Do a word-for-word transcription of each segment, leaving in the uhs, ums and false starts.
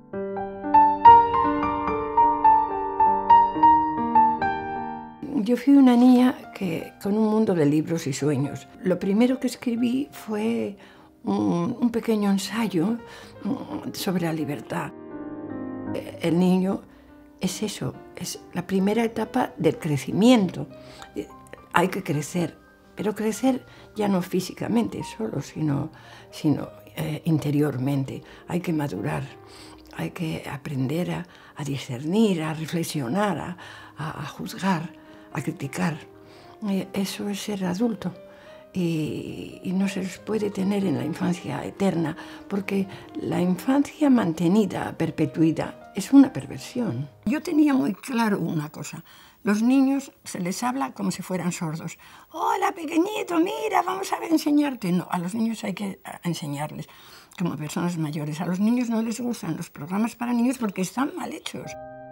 Yo fui una niña que, con un mundo de libros y sueños. Lo primero que escribí fue un, un pequeño ensayo sobre la libertad. El niño es eso, es la primera etapa del crecimiento. Hay que crecer, pero crecer ya no físicamente solo, sino, sino eh, interiormente. Hay que madurar, hay que aprender a, a discernir, a reflexionar, a, a, a juzgar, a criticar. Eso es ser adulto y, y no se les puede tener en la infancia eterna, porque la infancia mantenida, perpetuida, es una perversión. Yo tenía muy claro una cosa: los niños se les habla como si fueran sordos. Hola, pequeñito, mira, vamos a enseñarte. No, a los niños hay que enseñarles como personas mayores. A los niños no les gustan los programas para niños porque están mal hechos.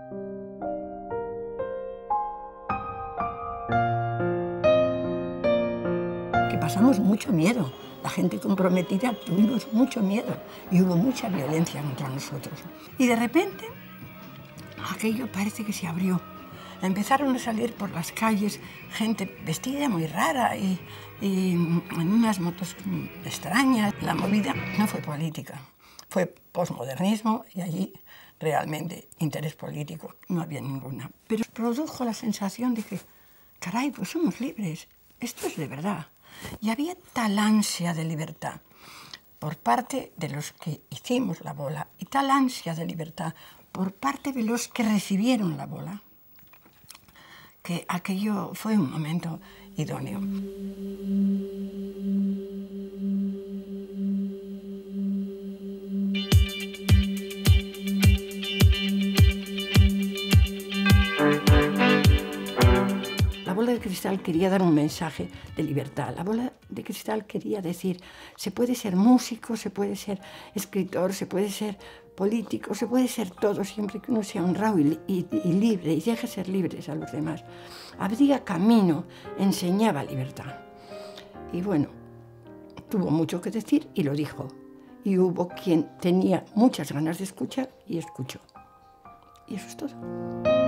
Que pasamos mucho miedo. La gente comprometida tuvimos mucho miedo y hubo mucha violencia contra nosotros. Y de repente, aquello parece que se abrió. Empezaron a salir por las calles gente vestida muy rara y, y en unas motos extrañas. La movida no fue política, fue posmodernismo y allí realmente interés político no había ninguna. Pero produjo la sensación de que, caray, pues somos libres, esto es de verdad. Y había tal ansia de libertad por parte de los que hicimos la bola y tal ansia de libertad por parte de los que recibieron la bola, que aquello fue un momento idóneo. La bola de cristal quería dar un mensaje de libertad. La bola de cristal quería decir, se puede ser músico, se puede ser escritor, se puede ser político, se puede ser todo, siempre que uno sea honrado y, y, y libre, y deje ser libres a los demás. Abría camino, enseñaba libertad. Y bueno, tuvo mucho que decir y lo dijo. Y hubo quien tenía muchas ganas de escuchar y escuchó. Y eso es todo.